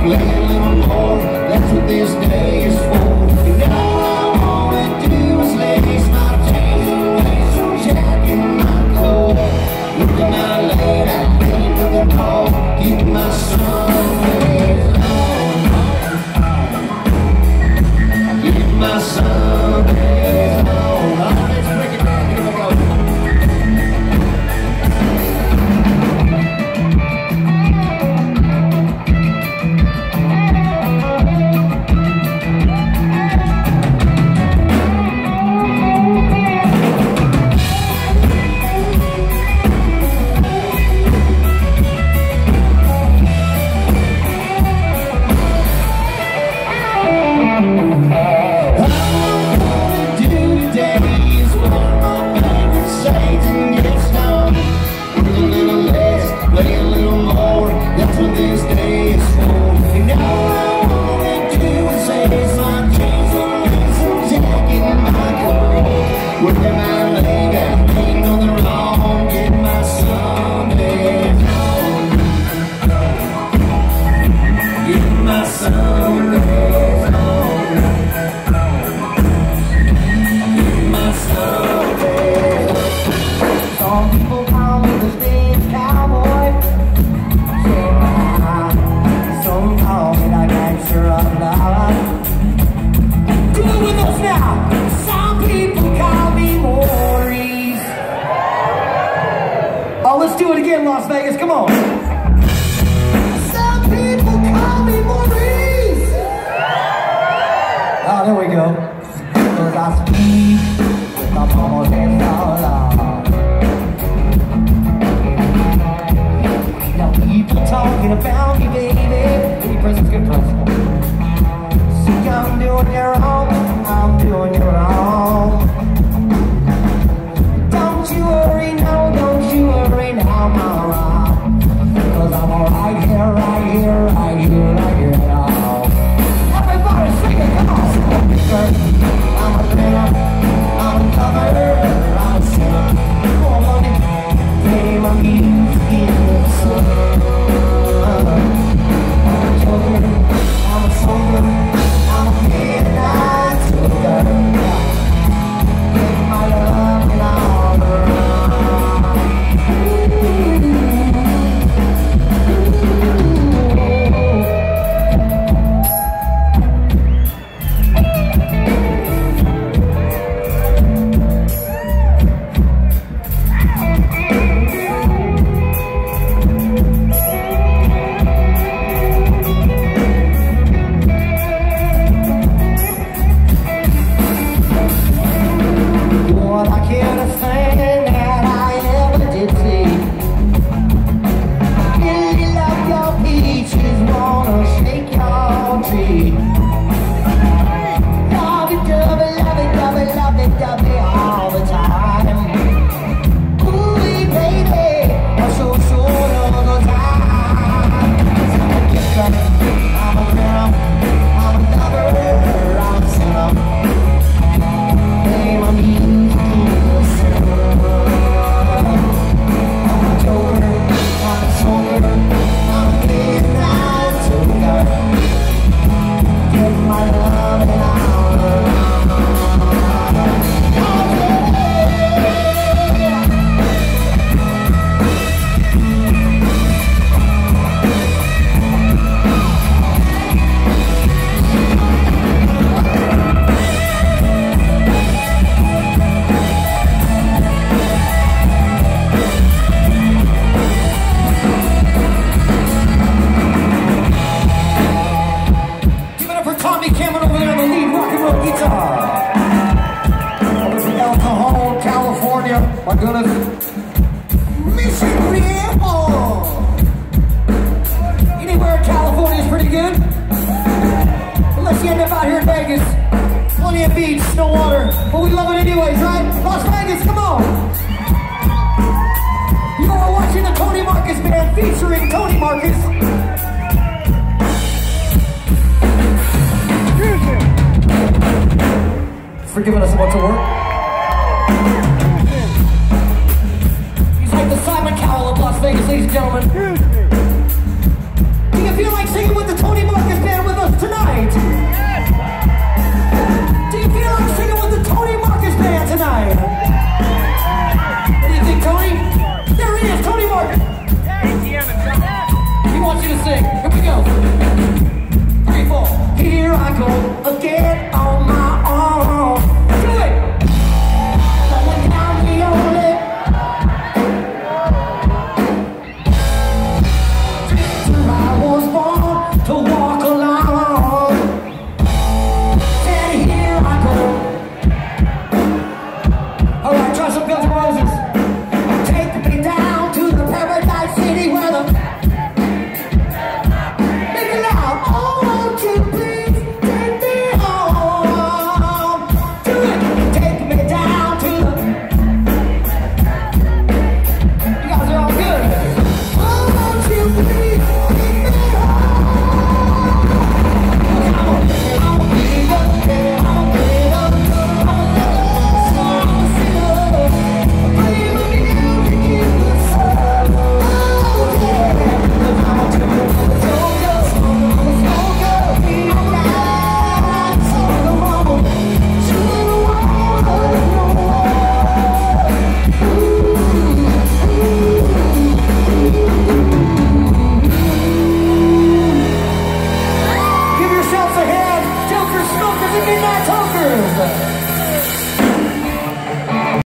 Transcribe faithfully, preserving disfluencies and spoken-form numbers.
play a little more, that's what this day is for. And all I wanna do is lace my chains and lace some jack in my coat. Look at my lady, I came to the call, keep my Sundays on. Keep my Sundays on. All right, let's break it down, here we go. Let's do it again, Las Vegas, come on. Some people call me Maurice. Oh, there we go. Cause I speak with my mama's hands all on. Now people talking about me, baby. Good presents, good presents. See, I'm doing you wrong, I'm doing you wrong. Don't you worry, no, don't you worry now, mama. Cause I'm right here, right here, right here, right here now. Everybody sing it, come on. I'm a winner, I'm a cover, I'm a sinner. Come on, buddy. Play my music in the sun. I'm a joker, I'm a soldier, I'm a midnight toker. Give my love and honor. My goodness. Mission Viejo. Anywhere in California is pretty good. Unless you end up out here in Vegas. Plenty of beach, no water. But we love it anyways, right? Las Vegas, come on. You are watching the Tony Marques Band featuring Tony Marques. For giving us a bunch of work. Simon Cowell of Las Vegas, ladies and gentlemen. Do you feel like singing with the Tony Marques? Marques.